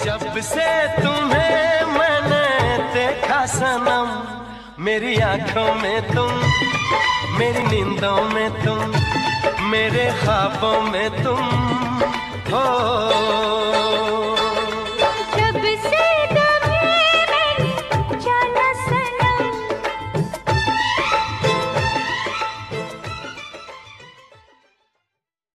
जब से तुम्हें मैंने देखा सनम, मेरी आंखों में तुम, मेरी नींदों में तुम, मेरे ख्वाबों में तुम